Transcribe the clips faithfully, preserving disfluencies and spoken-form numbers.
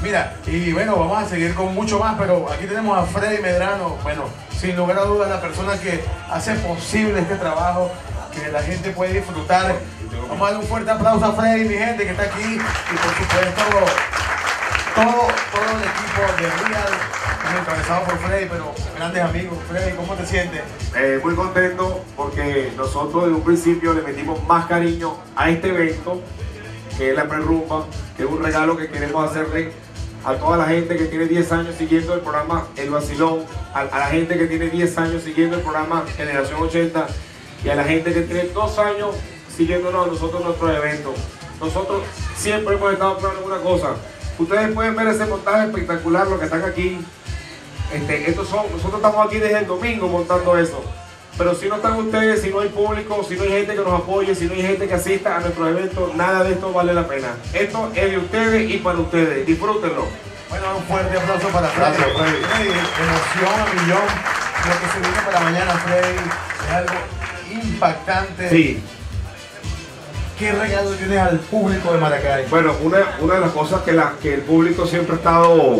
Mira, y bueno, vamos a seguir con mucho más, pero aquí tenemos a Freddy Medrano, bueno, sin lugar a dudas la persona que hace posible este trabajo, que la gente puede disfrutar. Vamos a darle un fuerte aplauso a Freddy, mi gente que está aquí, y por supuesto todo, todo el equipo de Real, encabezado por Freddy, pero grandes amigos. Freddy, ¿cómo te sientes? Eh, muy contento porque nosotros desde un principio le metimos más cariño a este evento, que es la prerrumba, que es un regalo que queremos hacerle a toda la gente que tiene diez años siguiendo el programa El Vacilón, a, a la gente que tiene diez años siguiendo el programa Generación ochenta y a la gente que tiene dos años siguiéndonos a nosotros nuestros eventos. Nosotros siempre hemos estado claros en una cosa. Ustedes pueden ver ese montaje espectacular, lo que están aquí. Este, estos son, nosotros estamos aquí desde el domingo montando eso. Pero si no están ustedes, si no hay público, si no hay gente que nos apoye, si no hay gente que asista a nuestro evento, nada de esto vale la pena. Esto es de ustedes y para ustedes. Disfrútenlo. Bueno, un fuerte aplauso para Freddy. Gracias, Freddy. Freddy, emoción a millón. Lo que se viene para mañana, Freddy, es algo impactante. Sí. ¿Qué regalo tienes al público de Maracay? Bueno, una, una de las cosas que, la, que el público siempre ha estado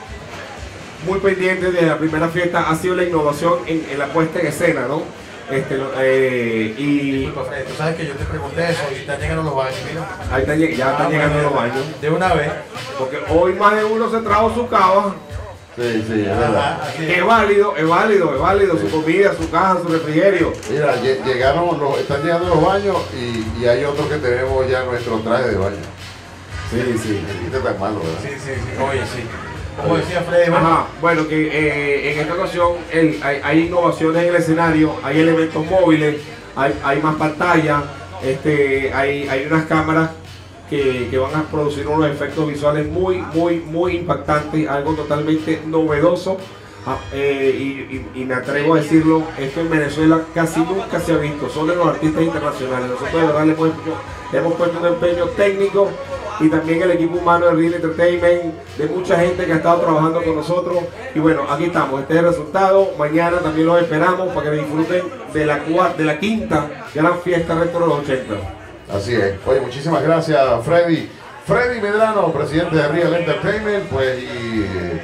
muy pendiente desde la primera fiesta ha sido la innovación en, en la puesta en escena, ¿no? Este, eh, y Disculpa, Freddy, tú sabes que yo te pregunté eso y están llegando los baños, mira. ahí está, ya están Ah, llegando bueno, los baños. De una vez. Porque hoy más de uno se trajo su cava. Sí, sí, es verdad. Ajá, así Que es. es válido, es válido, es válido. Su comida, su caja, su refrigerio. Mira, lle- llegaron los, están llegando los baños y, y hay otros que tenemos ya nuestro traje de baño. Sí, sí. Este tan malo, ¿verdad? Sí, sí, sí. Oye, sí. Como decía Freddy, bueno, Ajá, bueno, que eh, en esta ocasión el- hay, hay innovaciones en el escenario, hay elementos móviles, hay, hay más pantalla, este, hay, hay unas cámaras que, que van a producir unos efectos visuales muy, muy, muy impactantes, algo totalmente novedoso. Ah, eh, y, y- y me atrevo a decirlo, esto en Venezuela casi nunca se ha visto, solo en los artistas internacionales. Nosotros de verdad le hemos, le hemos puesto un empeño técnico y también el equipo humano de Real Entertainment, de mucha gente que ha estado trabajando con nosotros. Y bueno, aquí estamos, este es el resultado. Mañana también los esperamos para que disfruten de la, cua- de la quinta gran fiesta retro de los ochenta. Así es. Oye, muchísimas gracias, Freddy. Freddy Medrano, presidente de Real Entertainment, pues y eh,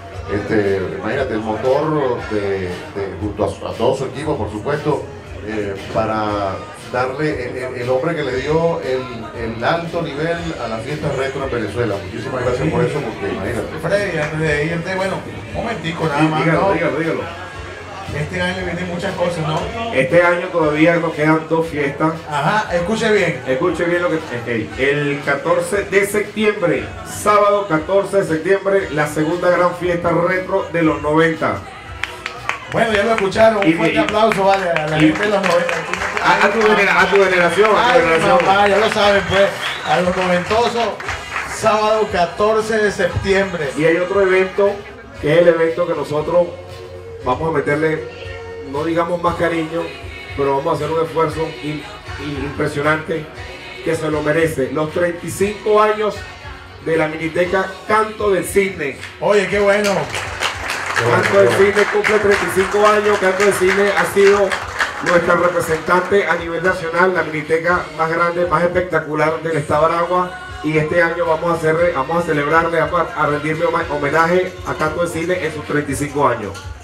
este, imagínate el motor de, de- junto a, su- a todo su equipo, por supuesto, eh, para darle el, el- el hombre que le dio el, el alto nivel a la fiesta retro en Venezuela. Muchísimas gracias por eso, porque imagínate. Freddy, antes de irte, bueno, un momentico nada más, Dígalo, ¿no? dígalo, dígalo. Este año vienen muchas cosas, ¿no? Este año todavía nos quedan dos fiestas. Ajá, escuche bien. Escuche bien lo que... ok. El catorce de septiembre, sábado catorce de septiembre, la segunda gran fiesta retro de los noventa. Bueno, ya lo escucharon, Y- un fuerte y- aplauso, vale, a la y- gente de los noventa. A, a tu, genera- a tu generación, a tu Ay, mi generación. mamá, ya lo saben, pues, a los noventosos, sábado catorce de septiembre. Y hay otro evento, que es el evento que nosotros vamos a meterle, no digamos más cariño, pero vamos a hacer un esfuerzo in- in- impresionante que se lo merece. Los treinta y cinco años de la miniteca Canto del Cisne. Oye, qué bueno. Canto del Cisne cumple treinta y cinco años. Canto del Cisne ha sido nuestra representante a nivel nacional, la miniteca más grande, más espectacular del estado de Aragua. Y este año vamos a hacerle, vamos a celebrarle, a, a rendirle homenaje a Canto del Cisne en sus treinta y cinco años.